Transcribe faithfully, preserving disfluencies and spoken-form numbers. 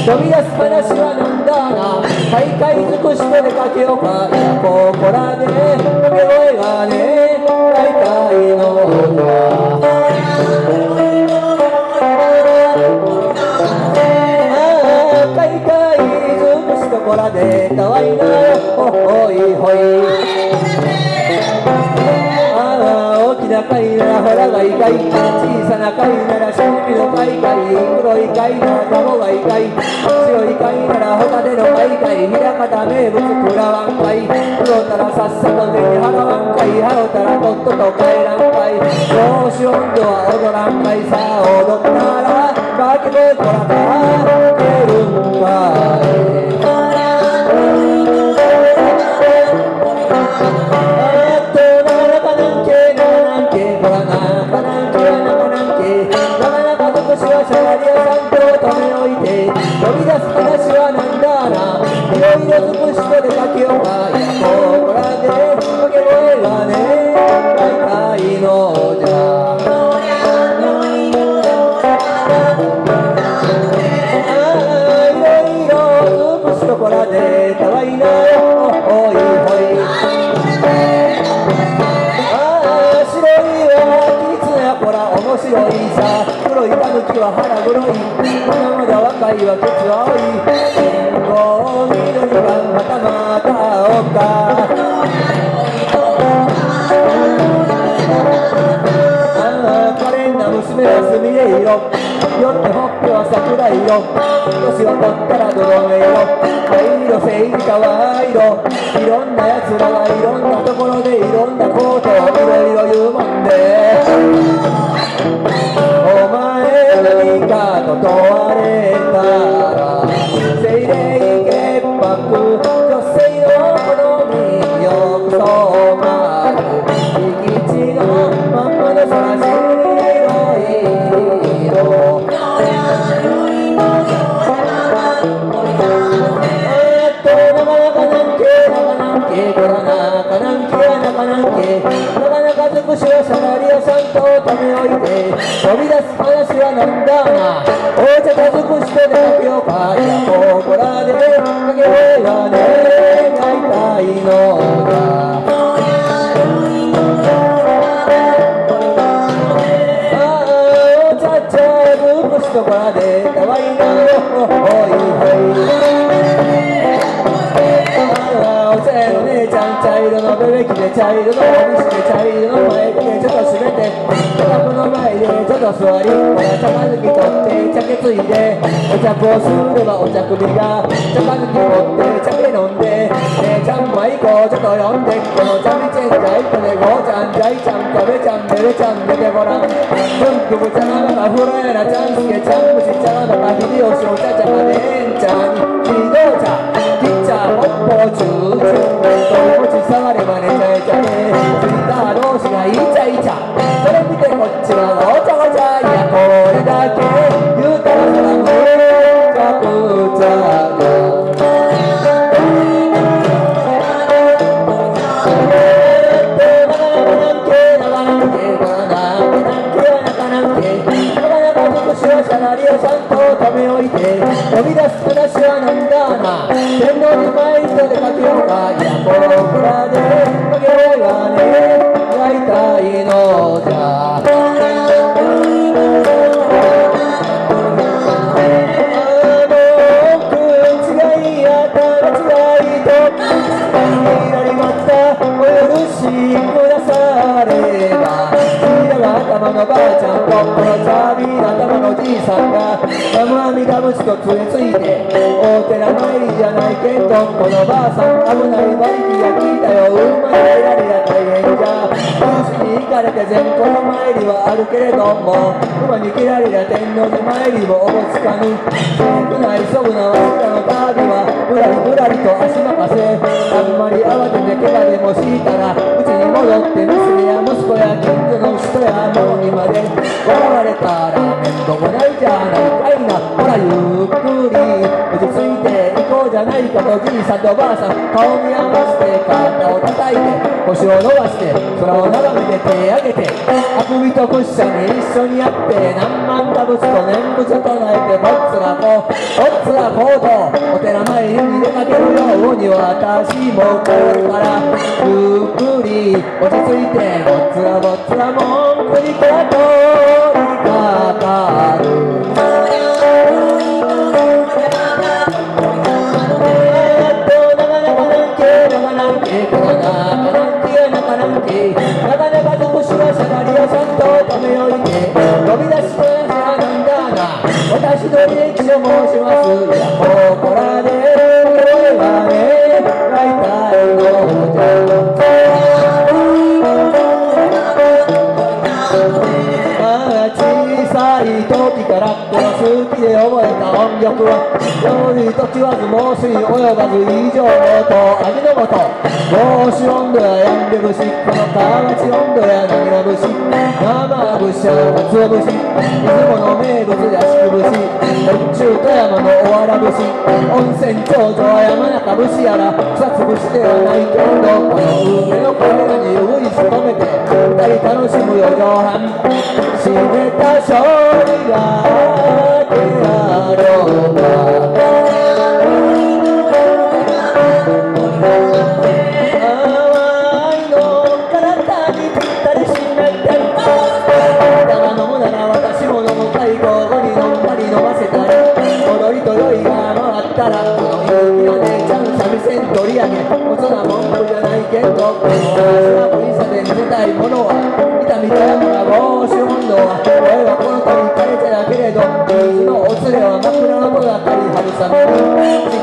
飛び出す話はなんだな、大会尽くして出かけようか、いやここらで掛け声がね、大体のだ。大会尽くすところでたわいなよ、ほいほい。大きな貝ならほらがいかい、小さな貝なら白身の貝かい、黒い貝なら卵がいかい、白い貝ならホタテの貝かい、平方名物食らわんかい、黒たらさっさと銭払わんかい、払うたらとっとと帰らんかい、調子温度は踊らんかい、さあ踊ったら掛け声こらかけるんかい。シャラリアさんと止めおいて飛び出す話はなんだな、いろいろ尽くして出かけようか、いやここらで掛け声がね大体のじゃ。いろいろ尽くすところでたわいなよ、ほいほい。白いはキツやこら面白いさ、黒いタヌキは腹黒い、まだまだ若いはケツ青い、信号緑がまたまた青か。ああ可憐な娘はすみれ色、よってほっぺは桜色、年を取ったら泥色、灰色青色川色、いろんなやつらがいろんなところでいろんなことをいろいろ言うもんで、お前何かと問われたら精霊潔白、女性の好みよくそうまる、敷地のまんまの空白い色、えっとなかなかなんけなかなんけこらなかなんけなかなんけ、なかなか尽くしをシャラリアさんと止めおいて飛び出す話はなんだな、お茶と尽くして出かけようか、いやここらで掛け声がね大体のだ。ああお茶茶尽くすところでたわいなよ、ほいほい。お茶屋の姉ちゃん茶色のベベキで茶色のおみしで茶色の前でちょっと閉めて、茶この前でちょっと座り、ほら茶かずき取って茶けついで、お茶こをすればお茶首が茶かずき持って茶け飲んで、姉ちゃんもいこうちょっと呼んで、この茶みちんじゃいこでごちゃんじゃいちゃんかべちゃんべべちゃん出てごらん、文句ぶ茶なのか風呂やらちゃんすけちゃんむし茶なのか秀吉お茶茶かでえんちゃんにひど茶きっちゃほっぽちゅうちゅうともち触ればねちゃえちゃえ、ついた同士がイチャイチャ、それ見てこっちはごちゃごちゃ、いやこれだけ言うたらそらむちゃくちゃだ。シャラリアさんと止めおいて飛び出す話はなんだな、天皇に参って出かけようか、いやここらで掛け声がね大体のじゃ。あの口違いやたら違いと左またお許しくだされば、頭のばあちゃんとこのチャービーな頭のじいさんがガムアミガムチと連れついて、大寺参りじゃないけどこのばあさん危ない馬力が聞いたよ、うまいられや大変じゃ、古市に行かれて全国参りはあるけれども、馬に切られりゃ天皇に参りもおぼつかぬ、せくないそぶなわしらの旅はぶらりぶらりと足任せ、あんまり慌てて怪我でもしたらうちに戻って娘や息子や近所の人やもうにまで笑われたら面倒もないじゃないかいな、ほらゆっくり落ち着いていこうじゃないないかとじいさんとばあさん顔見合わせて肩を叩いて腰を伸ばして空を眺めて手上げてあくびとクッションに一緒にやって何万打仏と念仏唱えてぼっつらこうぼっつらこうとお寺参りに出かけるように私もこれからゆっくり落ち着いてぼっつらぼっつら文句にかとりかかるなかなか尽くしはしゃがり屋さんとためおいて飛び出しとやつはなんだな私の歴史を申しますいやここらで俺はね大体のじゃ小さい時からこの好きで覚えた音楽は料理ときわず猛水及ばず以上のと味の素帽子温度やヤンベ節この川町温度や何が節生節やかつお節出雲の名物やしく節北中富山のおわら節温泉頂上は山中節やら草津節ではないけどこの運命のこれらにういし止めて二人楽しむ四畳半締めた勝利がけやろうか取り上げおつな文句じゃないけどこの私はプリンサで見せたいものは痛みとやから帽子温度は俺はこの鳥枯れちゃだけれど水のおつれは枕の子がかり春雨